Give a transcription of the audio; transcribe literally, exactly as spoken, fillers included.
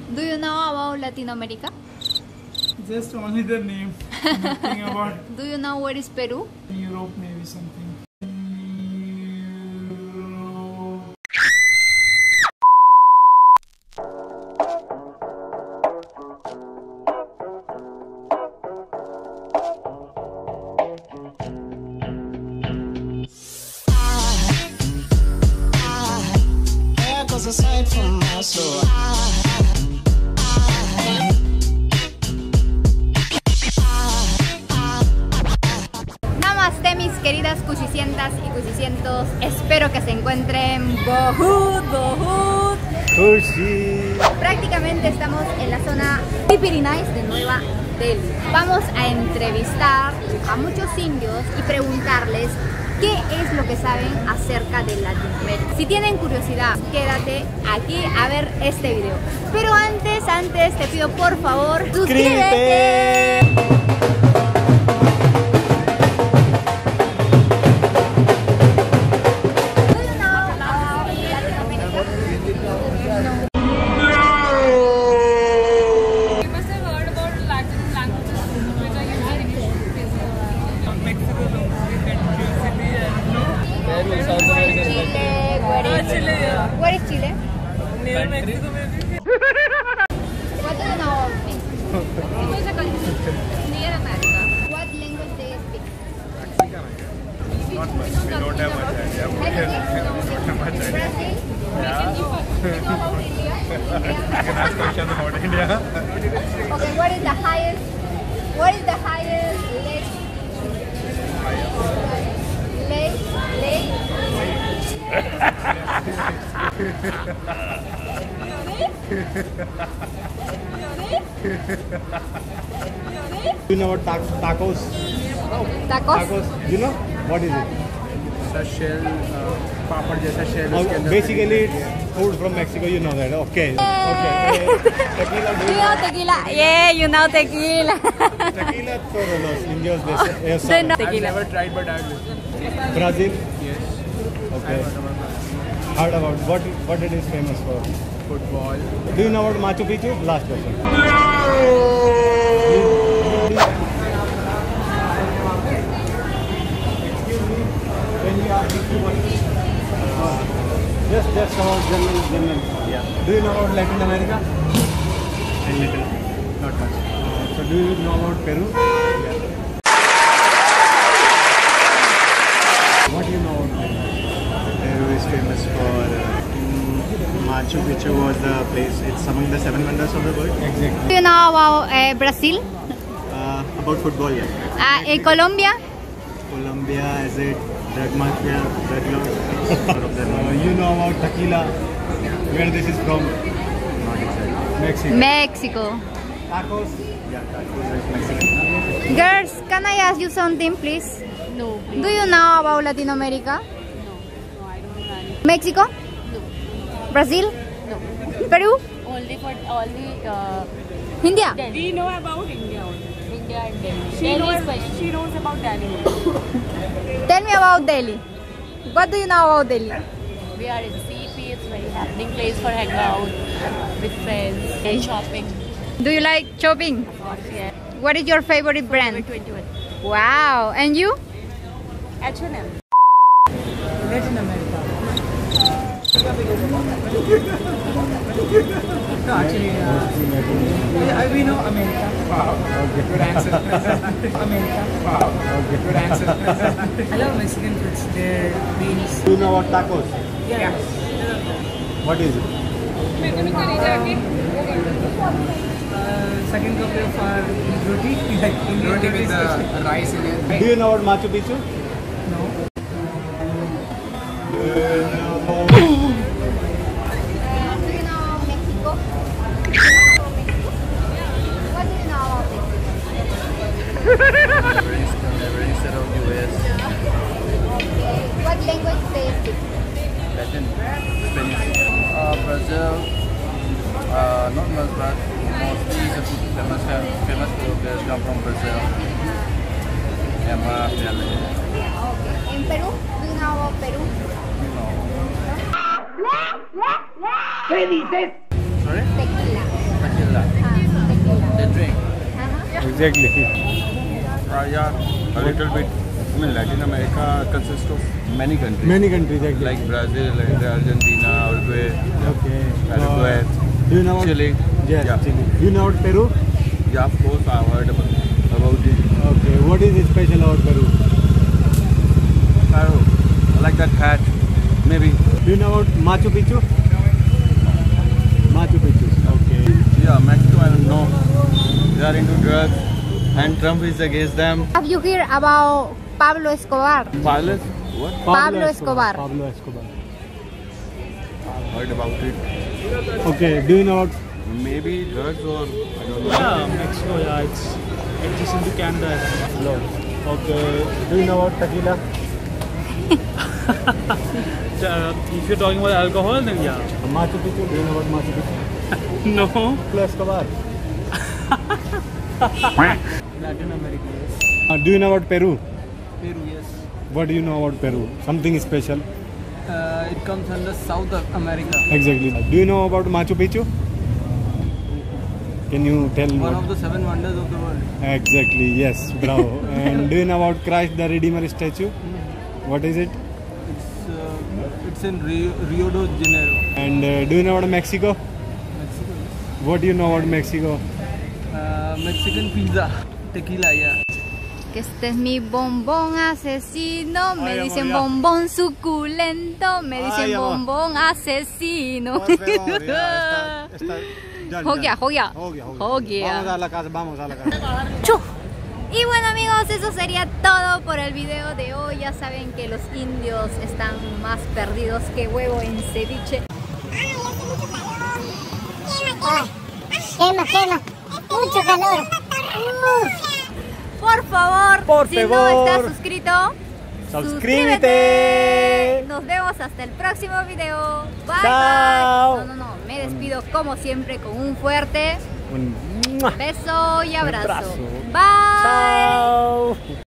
Do you know about Latin America? Just only the name. Nothing about Do you know where is Peru? Europe, maybe something. Aside from my soul, Namaste mis queridas cuchicientas y cuchicientos, espero que se encuentren bohut, bohut. Cuchi. Prácticamente estamos en la zona Pipirinais de Nueva Delhi. Vamos a entrevistar a muchos indios y preguntarles qué es lo que saben acerca de Latinoamérica. Si tienen curiosidad, quédate aquí a ver este video. Pero antes, antes te pido por favor, suscríbete. Where is Chile? Near Mexico, maybe. What do you know of Mexico? Mexico is a country near America. What language do you speak? Not much. We don't have much idea. We don't have much idea. Brazil? Yeah. Do you know about India? You can ask questions about India. Okay, what is the highest? What is the highest lake? Lake? Lake? Do you know what ta tacos? Tacos? Tacos. You know what is it? The shell, uh, papad jaisa shell. Oh, uske andar basically, it's food from Mexico. You know that. Okay. Okay. Tequila. Do You you know tequila? Yeah, you know tequila. Tequila todos los indios de ellos They saben. know I've tequila. never tried, but I've listened. Brazil. Yes. Okay. I've heard about that. Heard about what? What it is famous for? Football. Do you know about Machu Picchu? Last question. When we are uh, just just about general general. Yeah. Do you know about Latin America? A little, not much. Uh, so do you know about Peru? Yeah. What do you know about Peru? Peru is famous for uh, Machu Picchu was the place. It's among the seven wonders of the world. Exactly. Do you know about uh, Brazil? Uh, about football, yeah. Uh, in Colombia? Colombia, is it drug mafia, drug lords? Uh, you know about tequila? Where this is from? Not exactly. Mexico. Mexico. Tacos. Yeah, tacos is Mexican. Girls, can I ask you something, please? No, please. Do you know about Latin America? No, no, I don't know any. Mexico? No, Brazil? no. Peru? Only for only uh, India? Delhi. We know about India only. India and Delhi. She Delhi knows, is special. she knows about Delhi only. Tell me about Delhi. What do you know about Delhi? We are in C P. It's very happening place for hangout with friends and shopping. Do you like shopping? Of course, yeah. What is your favorite brand? twenty-one. Wow. And you? H and M. Latin America. No, actually, uh, I, we know America. Wow. Okay. Good answer. America. Wow. Okay. Good answer. I love Mexican foods. Their beans. Do you know about tacos? Yeah. What is it? Uh, second cup of uh, roti. Like Indian Roti with special. the rice in it. Do you know about Machu Picchu? No. Do you know Mexico? What do you know about Mexico? Never instead of U S. What language do you speak? Latin, Spanish. Uh, Brazil, uh, not much, but mostly the food famous, famous food players come from Brazil. Emma, Pele. Okay. In Peru? Do you know about Peru? No. ¿Qué dices? Sorry? Tequila. tequila. Ah, tequila. The drink. Ajá. Exactly. Uh, yeah, a little bit. I mean, Latin America consists of many countries. Many countries exactly. Like Brazil, and Argentina, Uruguay, Okay. Paraguay, Uh, do you know what? Chile. Yes, Yeah. Chile. Do you know what Peru? Yeah, of course, I've heard about, about it. Okay. What is special about Peru? I don't know. I like that hat. Maybe. Do you know about Machu Picchu? Machu Picchu. Okay. Yeah, Mexico, I don't know. They are into drugs, and Trump is against them. Have you heard about Pablo Escobar? Violence? What? Pablo Escobar. Pablo Escobar. I've heard about it. Okay. Do you know what? Maybe drugs or I don't know. Yeah, Mexico, yeah, it's adjacent to Canada. as well. Okay. Do you know what tequila? Uh, if you're talking about alcohol, then yeah. Machu Picchu. Do you know what Machu Picchu? No. Pablo Escobar. Latin America, yes. Uh, do you know about Peru? Peru, yes. What do you know about Peru? Something special? Uh, it comes under South America. Exactly. Do you know about Machu Picchu? Can you tell One what? of the seven wonders of the world. Exactly. Yes. Bravo. And do you know about Christ the Redeemer statue? What is it? It's uh, it's in Rio, Rio de Janeiro, And uh, do you know about Mexico? Mexico. What do you know about Mexico? Uh, Mexican pizza, tequila, yeah. Que este es mi bombón asesino, me Ay, dicen amor, ya. bombón suculento, me dicen Ay, amor. bombón asesino. Por favor, ya, está- está- done, Ho done. gaya, ho gaya. Ho gaya, ho Ho gaya. gaya. Vamos a la casa, vamos a la casa. Chu. Y bueno amigos, eso sería todo por el video de hoy. Ya saben que los indios están más perdidos que huevo en ceviche. Quema, quema. Mucho calor. Uf. Por favor, Por si no favor. estás suscrito, Suscríbete. Nos vemos hasta el próximo video. Bye Chao. bye. No, no, no. Me despido como siempre con un fuerte Un- ¡mua! beso y abrazo. abrazo. Bye. Chao.